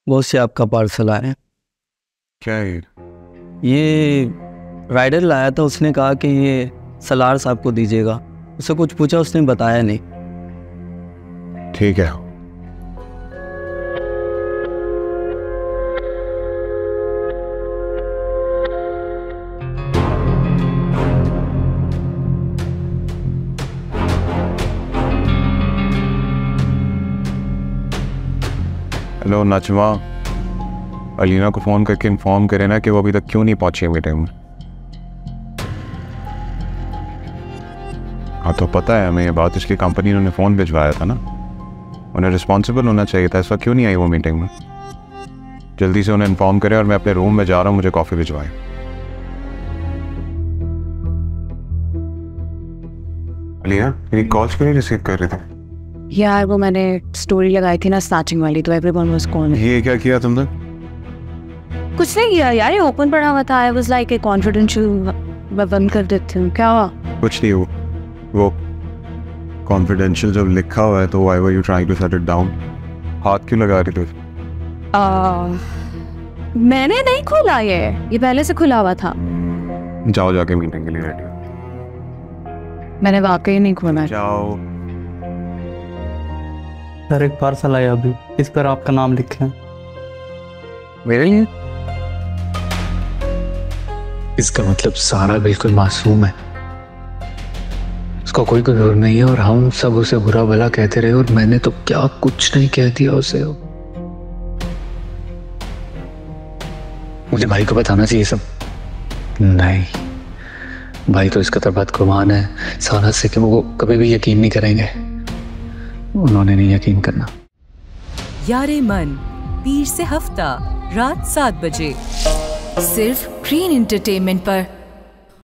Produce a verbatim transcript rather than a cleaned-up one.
बहुत से आपका पार्सल आया है। क्या है ये राइडर लाया था, उसने कहा कि ये सलार साहब को दीजिएगा। उससे कुछ पूछा, उसने बताया नहीं। ठीक है। हेलो नजमा, अलीना को फ़ोन करके इन्फॉर्म करे ना कि वो अभी तक क्यों नहीं पहुंची है मीटिंग में। हाँ तो पता है हमें ये बात, इसकी कंपनी ने फ़ोन भिजवाया था ना, उन्हें रिस्पॉन्सिबल होना चाहिए था। इस वक्त क्यों नहीं आई वो मीटिंग में? जल्दी से उन्हें इन्फॉर्म करें और मैं अपने रूम में जा रहा हूँ, मुझे कॉफ़ी भिजवाएं। अलीना मेरी कॉल्स क्यों नहीं रिसीव कर रहे थे? यार वो मैंने स्टोरी लगाई थी ना स्नैचिंग वाली, तो एवरीवन वाज कॉलिंग। ये क्या किया तुमने? कुछ नहीं किया यार, ये ओपन पड़ा हुआ था। I was like a confidential, मैं बंद कर देती हूँ। क्या हुआ? कुछ नहीं, वो वो कॉन्फिडेंशियल जब लिखा हुआ है तो why were you trying to set it down? हाथ क्यों लगा रही थी? आ, मैंने नहीं खोला, ये ये पहले से खुला हुआ था। जाओ जाके मीटिंग के लिए रेडी हो। मैंने वाकई नहीं खोला। जाओ। सर एक पार्सल आया अभी, इस पर आपका नाम लिखे हैं। मेरे लिए? इसका मतलब सारा बिल्कुल मासूम है, उसका कोई कसूर नहीं है और हम सब उसे बुरा भला कहते रहे और मैंने तो क्या कुछ नहीं कह दिया उसे। मुझे भाई को बताना चाहिए सब। नहीं, भाई तो इस कदर बदगुमान है सारा से कि वो कभी भी यकीन नहीं करेंगे। उन्होंने नहीं यकीन करना। यारे मन पीर से हफ्ता रात सात बजे सिर्फ ग्रीन एंटरटेनमेंट पर।